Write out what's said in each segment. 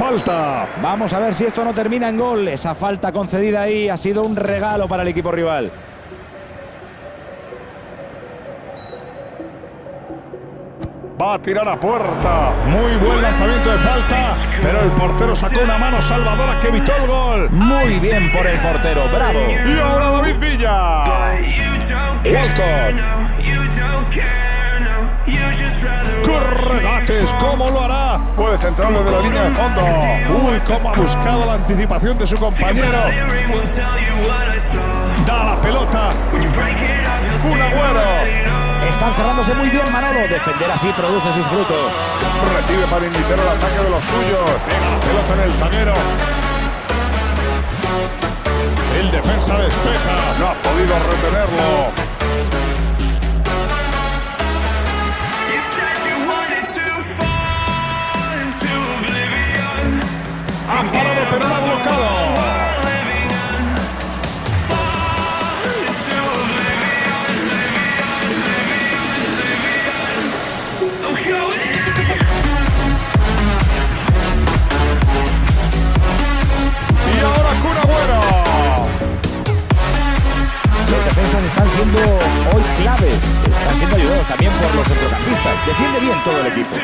falta. Vamos a ver si esto no termina en gol. Esa falta concedida ahí ha sido un regalo para el equipo rival. Va a tirar a puerta. Muy buen lanzamiento de falta, pero el portero sacó una mano salvadora que evitó el gol. Muy bien por el portero, bravo. Y ahora David Villa. Walcott. Corregates, ¿cómo lo hará? Puede centrarlo de la línea de fondo. Uy, cómo ha buscado la anticipación de su compañero. Da la pelota. Un Agüero. Están cerrándose muy bien, Manolo. Defender así produce sus frutos. Recibe para iniciar el ataque de los suyos. Pega la pelota en el zaguero. El defensa despeja. No ha podido retenerlo. Han parado, pero no ha bloqueado. Y ahora Kun Agüero. Los defensas están siendo hoy claves. Están siendo ayudados también por los centrocampistas. Defiende bien todo el equipo.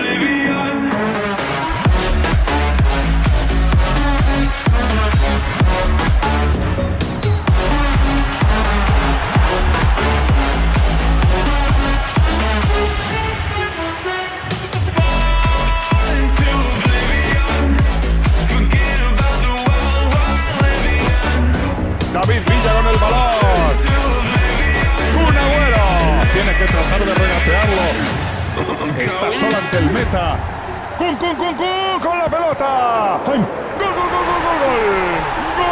David Villa con el balón. Kun Agüero. Tiene que tratar de regatearlo. Está solo ante el meta. Kun con la pelota. ¡Gol, gol, gol, gol, gol, gol!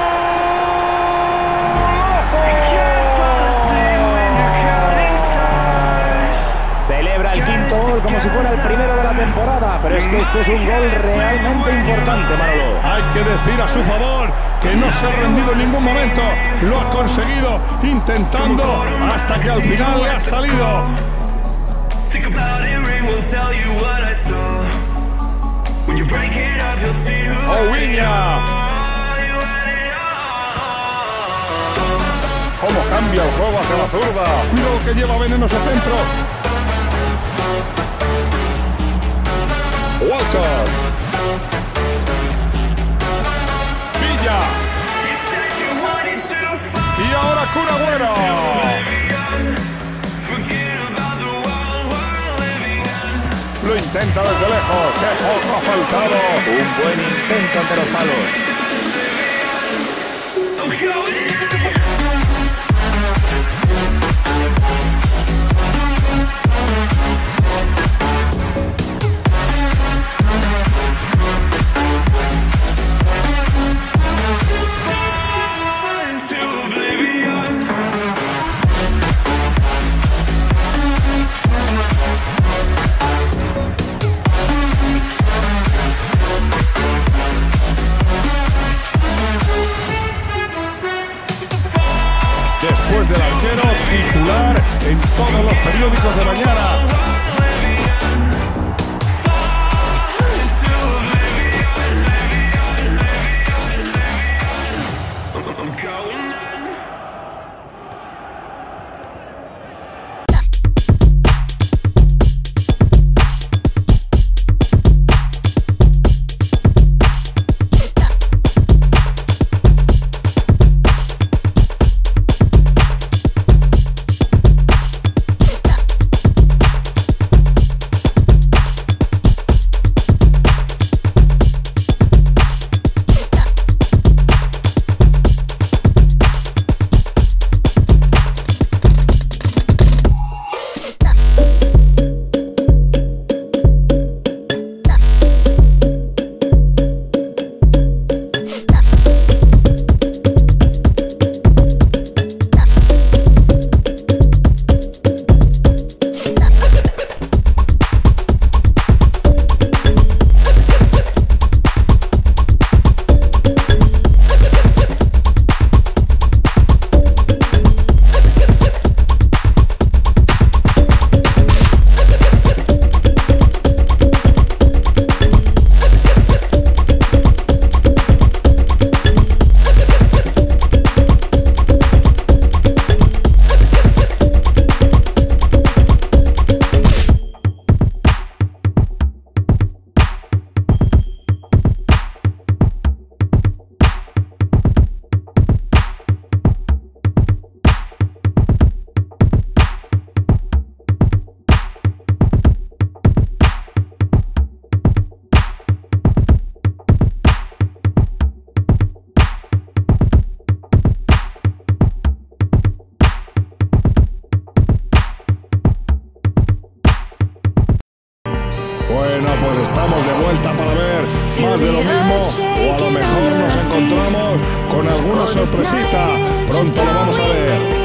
Celebra el quinto gol como si fuera el primero de la temporada. Pero es que esto es un gol realmente importante, Manolo. Hay que decir a su favor que no se ha rendido en ningún momento. Lo ha conseguido intentando hasta que al final le ha salido. Oviña. Cómo cambia el juego hacia la zurda. Mira lo que lleva Venenoso centro. Walcott. Villa. Y ahora Kun Agüero. Lo intenta desde lejos. ¡Qué poco ha faltado! Un buen intento ante los palos. Después del arquero, titular en todos los periódicos de mañana. más de lo mismo, o a lo mejor nos encontramos con alguna sorpresita. Pronto lo vamos a ver.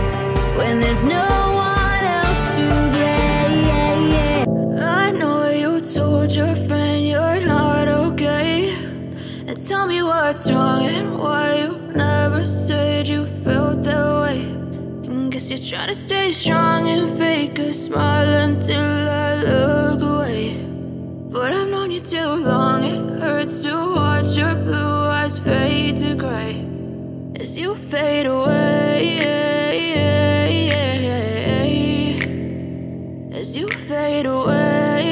Tell me what's wrong and why you never said you felt that way. And guess you're trying to stay strong and fake a smile until I look away. But I've known you too long, it hurts to watch your blue eyes fade to gray as you fade away, as you fade away.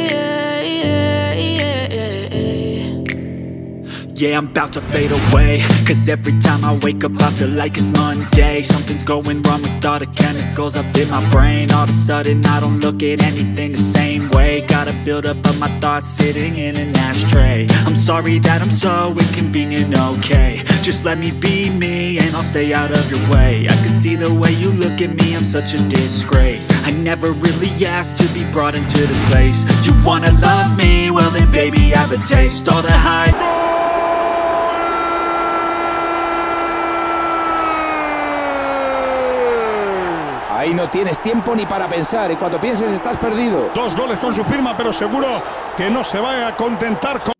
Yeah, I'm about to fade away, cause every time I wake up I feel like it's Monday. Something's going wrong with all the chemicals up in my brain. All of a sudden I don't look at anything the same way. Gotta build up of my thoughts sitting in an ashtray. I'm sorry that I'm so inconvenient, okay. Just let me be me and I'll stay out of your way. I can see the way you look at me, I'm such a disgrace. I never really asked to be brought into this place. You wanna love me? Well then baby have a taste. All the hype. Ahí no tienes tiempo ni para pensar, y cuando pienses estás perdido. 2 goles con su firma, pero seguro que no se va a contentar con...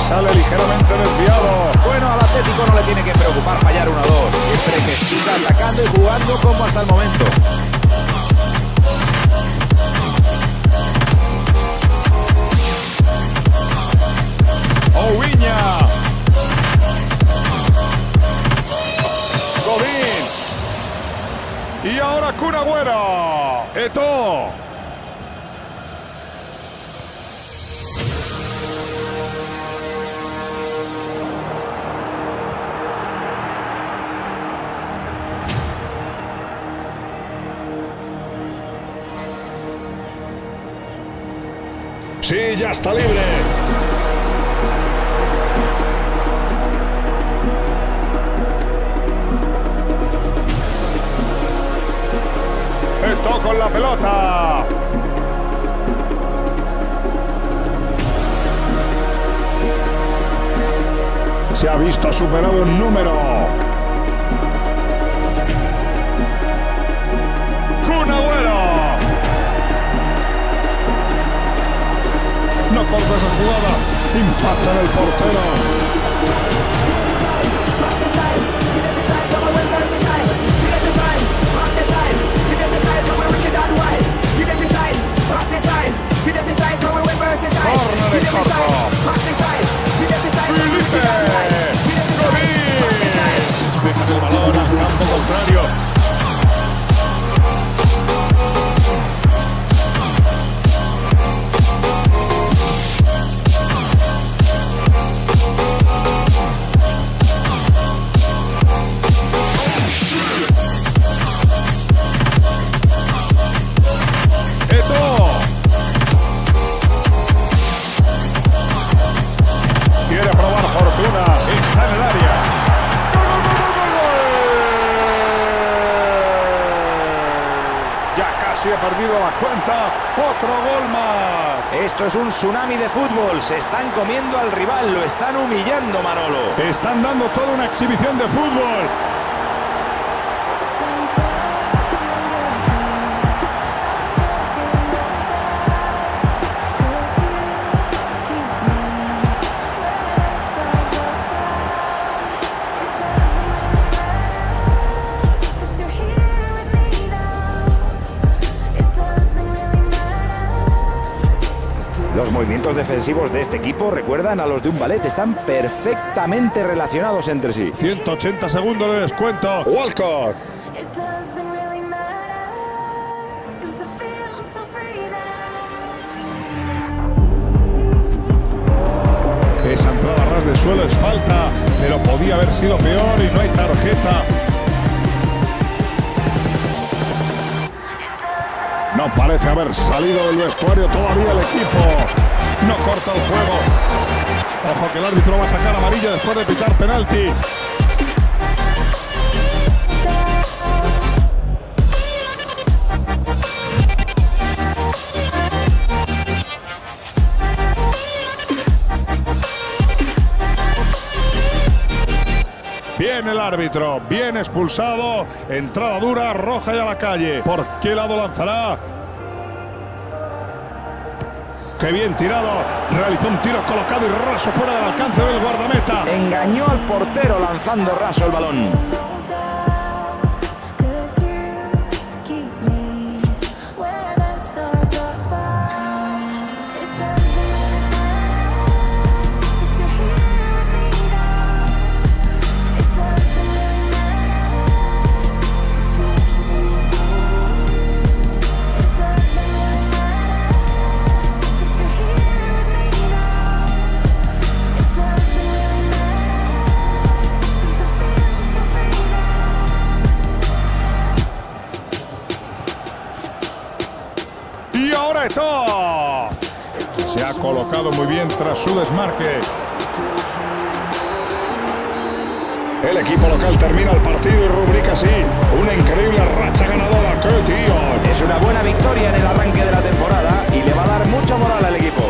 sale ligeramente desviado. Bueno, al Atlético no le tiene que preocupar fallar 1-2. Siempre que siga atacando y jugando como hasta el momento. Oviña. Godín. Y ahora Kun Agüero. Eto'o. Sí, ya está libre. Eto'o con la pelota. Se ha visto superado en número. Kun Agüero. No corta esa jugada. Impacta en el portero. Córner en corto. Felipe. Godín. Deja el balón al campo contrario. Quiere probar fortuna. Está en el área. Ya casi ha perdido la cuenta. Otro gol más. Esto es un tsunami de fútbol. Se están comiendo al rival. Lo están humillando, Manolo. Están dando toda una exhibición de fútbol. Los movimientos defensivos de este equipo recuerdan a los de un ballet. Están perfectamente relacionados entre sí. 180 segundos de descuento. Walcott. Esa entrada a ras de suelo es falta, pero podía haber sido peor y no hay tarjeta. No parece haber salido del vestuario todavía el equipo. No corta el juego. Ojo que el árbitro va a sacar amarilla después de pitar penalti. Bien el árbitro, bien expulsado, entrada dura, roja y a la calle. ¿Por qué lado lanzará? ¡Qué bien tirado! Realizó un tiro colocado y raso fuera del alcance del guardameta. Engañó al portero lanzando raso el balón. Y ahora Eto'o. Se ha colocado muy bien tras su desmarque. El equipo local termina el partido y rubrica así una increíble racha ganadora. ¡Qué tío! Es una buena victoria en el arranque de la temporada y le va a dar mucha moral al equipo.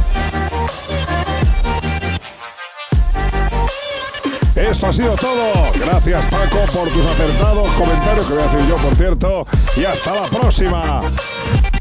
Esto ha sido todo. Gracias, Paco, por tus acertados comentarios, que voy a decir yo, por cierto. Y hasta la próxima.